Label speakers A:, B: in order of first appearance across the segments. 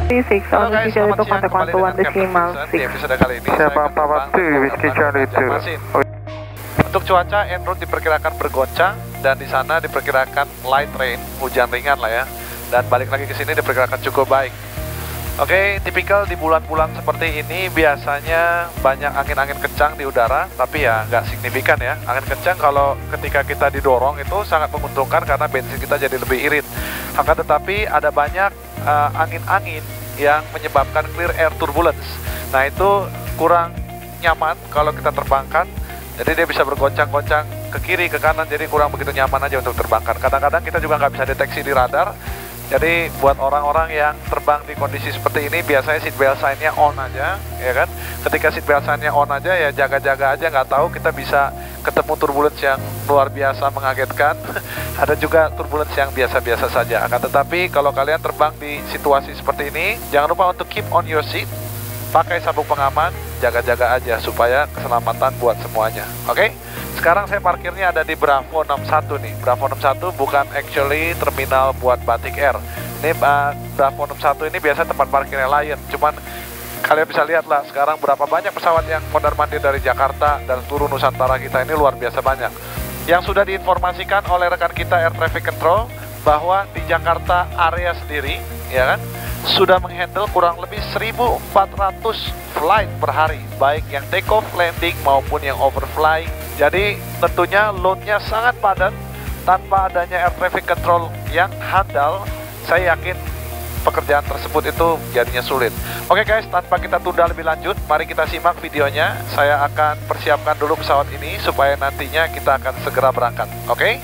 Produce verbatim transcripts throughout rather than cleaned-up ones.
A: Halo guys, selamat siang, kembali dengan Captain Vincent. Di episode kali ini saya akan terbang dengan Untuk cuaca, en route diperkirakan bergoncang dan di sana diperkirakan light rain, hujan ringan lah ya. Dan balik lagi ke sini diperkirakan cukup baik. Oke, tipikal di bulan-bulan seperti ini biasanya banyak angin-angin kencang di udara, tapi ya nggak signifikan ya. Angin kencang kalau ketika kita didorong itu sangat menguntungkan karena bensin kita jadi lebih irit. Akan tetapi ada banyak uh, angin-angin yang menyebabkan clear air turbulence. Nah itu kurang nyaman kalau kita terbangkan. Jadi dia bisa bergoncang-goncang ke kiri, ke kanan, jadi kurang begitu nyaman aja untuk terbangkan. Kadang-kadang kita juga nggak bisa deteksi di radar. Jadi buat orang-orang yang terbang di kondisi seperti ini, biasanya seatbelt sign-nya on aja, ya kan? Ketika seatbelt sign-nya on aja, ya jaga-jaga aja, nggak tahu kita bisa ketemu turbulence yang luar biasa mengagetkan. Ada juga turbulence yang biasa-biasa saja. Akan tetapi kalau kalian terbang di situasi seperti ini, jangan lupa untuk keep on your seat, pakai sabuk pengaman, jaga-jaga aja supaya keselamatan buat semuanya. Oke? Okay? Sekarang saya parkirnya ada di Bravo enam satu nih. Bravo enam satu bukan actually terminal buat Batik Air. Ini uh, Bravo enam satu ini biasa tempat parkirnya Lion. Cuman kalian bisa lihat lah sekarang berapa banyak pesawat yang mondar-mandir dari Jakarta dan seluruh Nusantara kita ini luar biasa banyak. Yang sudah diinformasikan oleh rekan kita Air Traffic Control bahwa di Jakarta area sendiri, ya kan, sudah menghandle kurang lebih seribu empat ratus flight per hari, baik yang take off, landing maupun yang overfly. Jadi tentunya loadnya sangat padat. Tanpa adanya air traffic control yang handal, saya yakin pekerjaan tersebut itu jadinya sulit. Oke guys, tanpa kita tunda lebih lanjut, mari kita simak videonya. Saya akan persiapkan dulu pesawat ini supaya nantinya kita akan segera berangkat. Oke?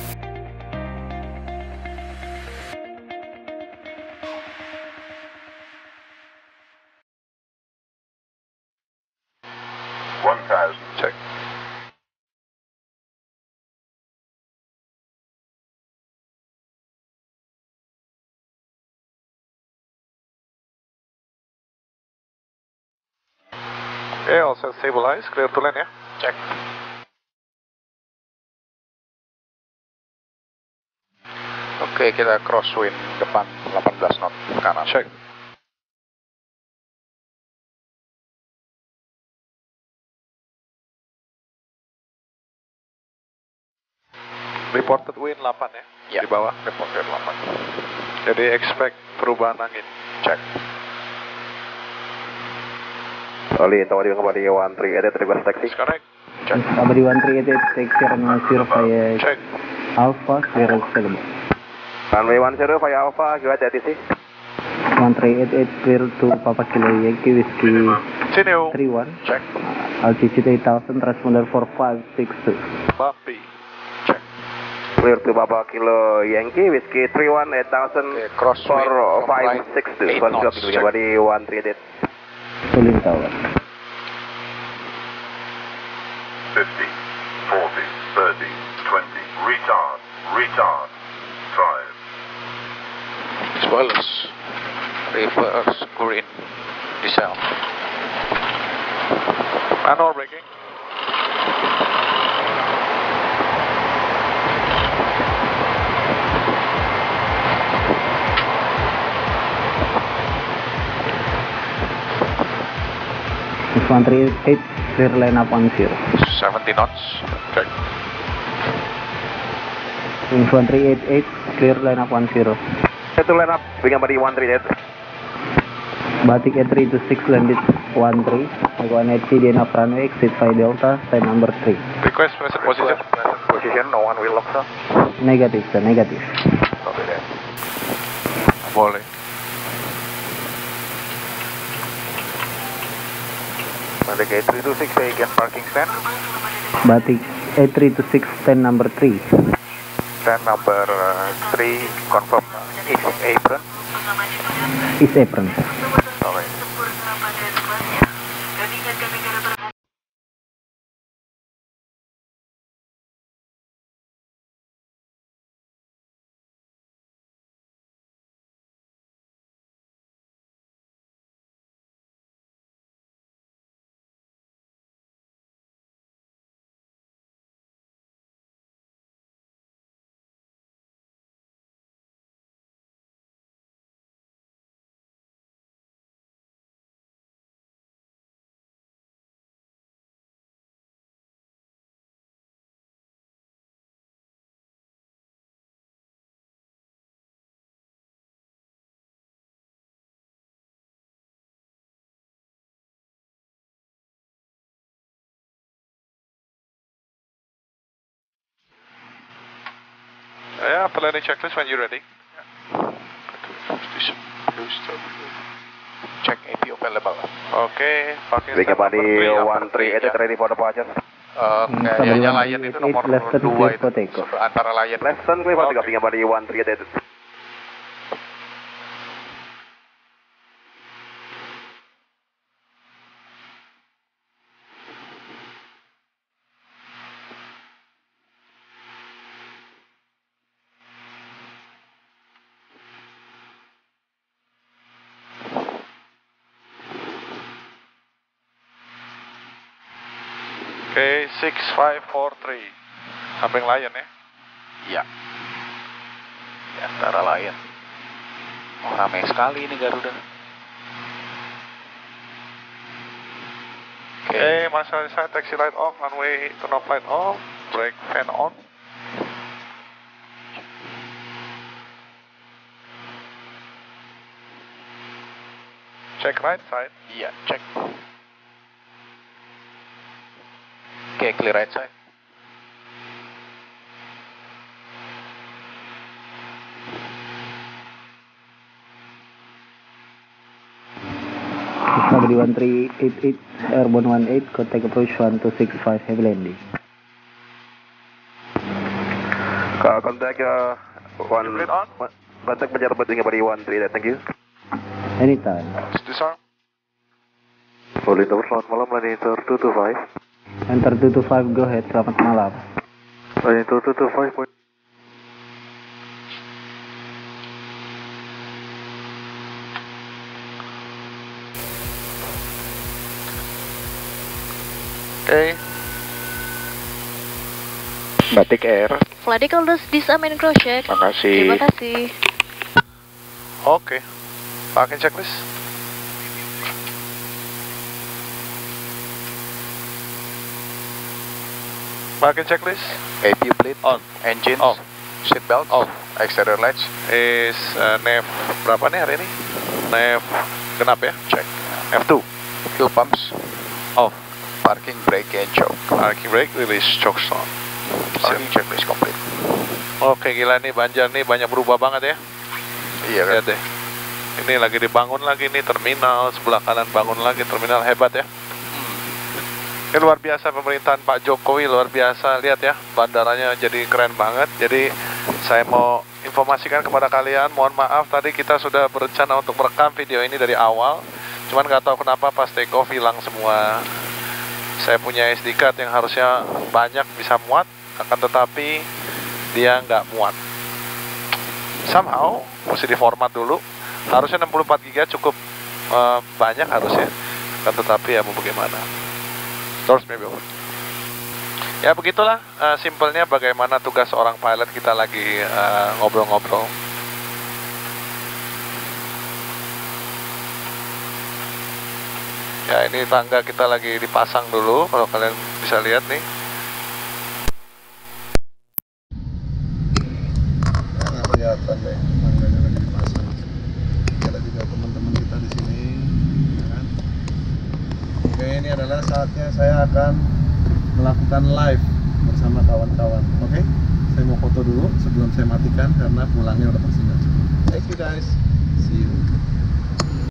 B: one thousand.
A: Cek. Oke, okay, all set stabilize, clear to land ya. Cek.
C: Oke, kita crosswind depan delapan belas knot kanan.
A: Cek. Reported wind delapan ya,
C: Ya,
A: di bawah.
C: reported delapan.
A: Jadi expect perubahan angin.
C: Cek.
D: Oli, tawari kembali one three eight request taxi.
A: Correct.
C: Cek.
E: Abadi one three eight eight, take zero nine zero via
A: Cek.
E: Alpha, clear available.
D: Runway one zero via Alpha, go ahead A T C.
E: one three eight eight, clear to Papa Kilo Yankee Whiskey
A: Sini.
E: three one.
A: Cek.
E: Altitude eight thousand, transponder four five six two.
A: Bumpy. Cek.
D: Clear to Papa Kilo Yankee Whiskey three one eight thousand
C: Oke, crosswind
D: four
C: from
D: five
C: right
D: six two.
C: eight
D: First
C: knots.
D: drop, kembali one three eight eight.
E: Cooling tower.
B: fifty, forty, thirty, twenty, retard, retard, five.
C: Spoilers. Reverse green. Diesel.
A: Manual braking.
E: one three eight eight, clear line up one zero.
C: seventy knots. Cek.
E: one three eight eight, clear line up one zero.
D: Satu line up, kembali one three eight.
E: Batik eight three two six landed one three. one eight C, D N A runway, exit five Delta, sign number three.
A: Request present position.
D: Position, no one will lock, sir.
E: Negative, sir, negative.
D: Copy that.
A: Boleh.
D: Batik eight three two six, again parking stand.
E: Batik eight three two six, ten number three.
D: Stand number uh, three, confirm is apron.
E: Is apron, sir.
A: Yeah, after landing checklist when you're ready.
C: Check A P available.
A: Okay, parking
D: Wing
A: stand number
D: body
A: three,
D: one three eight
A: ya.
D: ready for departure.
C: Uh,
E: Hmm,
C: kayaknya
E: Sabri
C: Lion
E: one
C: itu
E: eight
C: nomor
E: eight, left turn
C: dua
E: clear
C: itu.
E: for takeoff.
C: Antara Lion.
D: Left turn clear for
A: Okay.
D: takeoff. Wing body one three eight eight.
A: Okay, six five four three. Samping Lion ya.
C: Iya. Di antara Lion. Oh, ramai sekali ini Garuda. Oke.
A: Okay, masalah saya taxi light off, runway turn off light off, brake fan on. Check right side.
C: Iya, cek. Oke, clear right side.
E: Sabri one three eight eight, Airborne one eight, contact approach one two six five, heavy landing.
D: Uh, contact uh, one.
A: Complete on.
D: one contact penjara wing body one three eight. Thank you.
E: Anytime.
A: Disarm.
D: Boleh tower selamat malam landing tower two two five.
E: Enter two two five, go ahead, selamat malam.
D: Landing tower two two five.
A: Okay.
C: Batik Air.
F: Flight Eagles disarm and cross check.
C: Makasih.
F: Terima kasih.
A: Oke. Okay. Parking checklist. Parking checklist.
C: A P U bleed.
A: On.
C: Engines.
A: Off.
C: Seatbelt.
A: Off.
C: Exterior lights.
A: Is uh, N E V berapa nih hari ini? N E V genap ya?
C: Check.
A: F two.
C: Fuel pumps.
A: Off.
C: Parking brake and choke.
A: Parking brake, release choke stop.
C: Parking checklist complete.
A: Oke, gila nih Banjar nih banyak berubah banget ya.
C: Iya kan?
A: Lihat deh. Ini lagi dibangun lagi nih terminal, sebelah kanan bangun lagi terminal, hebat ya. Ini luar biasa pemerintahan Pak Jokowi, luar biasa. Lihat ya, bandaranya jadi keren banget. Jadi saya mau informasikan kepada kalian, mohon maaf tadi kita sudah berencana untuk merekam video ini dari awal. Cuman nggak tahu kenapa pas take off hilang semua. Saya punya S D card yang harusnya banyak bisa muat, akan tetapi dia nggak muat. Somehow mesti diformat dulu. Harusnya enam puluh empat giga cukup uh, banyak harusnya, akan tetapi ya mau bagaimana. Doors maybe open. Ya begitulah uh, simpelnya bagaimana tugas seorang pilot kita lagi ngobrol-ngobrol. Uh, Ya ini tangga kita lagi dipasang dulu, kalau kalian bisa lihat nih.
G: Ya, nggak kelihatan deh, tangganya lagi dipasang. Ada juga teman-teman kita di sini, ya kan? Oke, ini adalah saatnya saya akan melakukan live bersama kawan-kawan. Oke, saya mau foto dulu sebelum saya matikan karena pulangnya udah pasti nggak cukup. Thank you guys, see you.